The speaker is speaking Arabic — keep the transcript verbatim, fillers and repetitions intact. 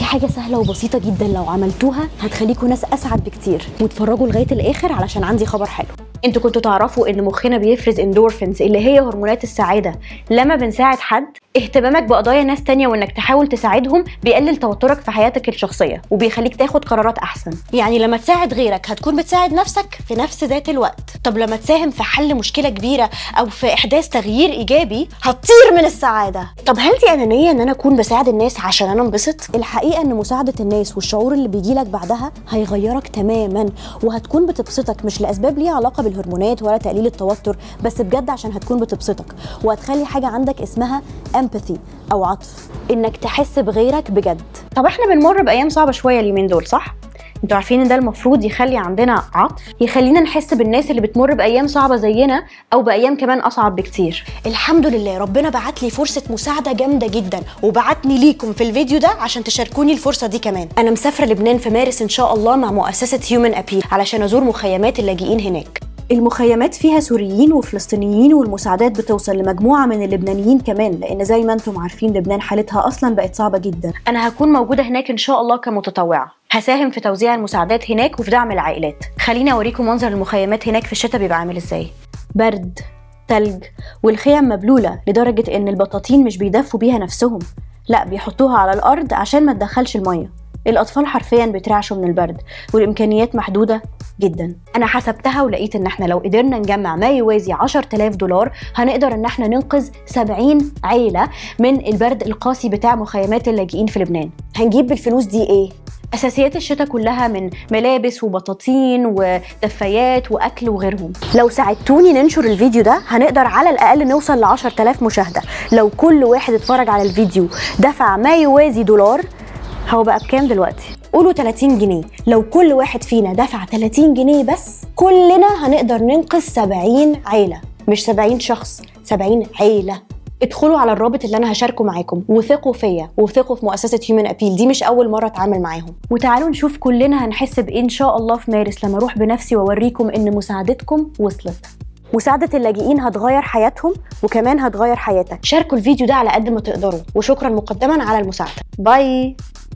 حاجه سهله وبسيطه جدا، لو عملتوها هتخليكم ناس اسعد بكتير. واتفرجوا لغايه الاخر علشان عندي خبر حلو. انتوا كنتوا تعرفوا ان مخنا بيفرز اندورفينز اللي هي هرمونات السعاده لما بنساعد حد؟ اهتمامك بقضايا ناس تانية وانك تحاول تساعدهم بيقلل توترك في حياتك الشخصيه وبيخليك تاخد قرارات احسن. يعني لما تساعد غيرك هتكون بتساعد نفسك في نفس ذات الوقت. طب لما تساهم في حل مشكله كبيره او في احداث تغيير ايجابي هتطير من السعاده. طب هل دي انانيه ان انا اكون بساعد الناس عشان انا انبسط؟ الحقيقه ان مساعده الناس والشعور اللي بيجيلك بعدها هيغيرك تماما، وهتكون بتبسطك مش لاسباب ليها علاقه بالهرمونات ولا تقليل التوتر، بس بجد عشان هتكون بتبسطك، وهتخلي حاجه عندك اسمها امباثي او عطف، انك تحس بغيرك بجد. طب احنا بنمر بايام صعبه شويه اليومين دول، صح؟ انتوا عارفين ان ده المفروض يخلي عندنا عطف، يخلينا نحس بالناس اللي بتمر بايام صعبه زينا او بايام كمان اصعب بكتير. الحمد لله ربنا بعت لي فرصه مساعده جامده جدا، وبعتني ليكم في الفيديو ده عشان تشاركوني الفرصه دي كمان. انا مسافره لبنان في مارس ان شاء الله مع مؤسسه هيومن ابيل علشان ازور مخيمات اللاجئين هناك. المخيمات فيها سوريين وفلسطينيين، والمساعدات بتوصل لمجموعه من اللبنانيين كمان، لان زي ما انتم عارفين لبنان حالتها اصلا بقت صعبه جدا. انا هكون موجوده هناك ان شاء الله كمتطوعه، هساهم في توزيع المساعدات هناك وفي دعم العائلات. خليني اوريكم منظر المخيمات هناك في الشتاء بيبقى عامل ازاي. برد، تلج، والخيم مبلوله لدرجه ان البطاطين مش بيدفوا بيها نفسهم، لا بيحطوها على الارض عشان ما تدخلش الميه. الاطفال حرفيا بيترعشوا من البرد، والامكانيات محدوده جدا. انا حسبتها ولقيت ان احنا لو قدرنا نجمع ما يوازي عشرة آلاف دولار هنقدر ان احنا ننقذ سبعين عيله من البرد القاسي بتاع مخيمات اللاجئين في لبنان. هنجيب بالفلوس دي ايه؟ اساسيات الشتاء كلها، من ملابس وبطاطين ودفايات واكل وغيرهم. لو ساعدتوني ننشر الفيديو ده هنقدر على الاقل نوصل ل عشرة آلاف مشاهده. لو كل واحد اتفرج على الفيديو دفع ما يوازي دولار، هو بقى بكام دلوقتي؟ قولوا تلاتين جنيه. لو كل واحد فينا دفع تلاتين جنيه بس، كلنا هنقدر ننقذ سبعين عيله، مش سبعين شخص، سبعين عيله. ادخلوا على الرابط اللي انا هشاركه معاكم، وثقوا فيا وثقوا في مؤسسه هيومن ابيل، دي مش اول مره اتعامل معاهم. وتعالوا نشوف كلنا هنحس بايه ان شاء الله في مارس لما اروح بنفسي واوريكم ان مساعدتكم وصلت. مساعدة اللاجئين هتغير حياتهم وكمان هتغير حياتك. شاركوا الفيديو ده على قد ما تقدروا، وشكرا مقدما على المساعدة. باي.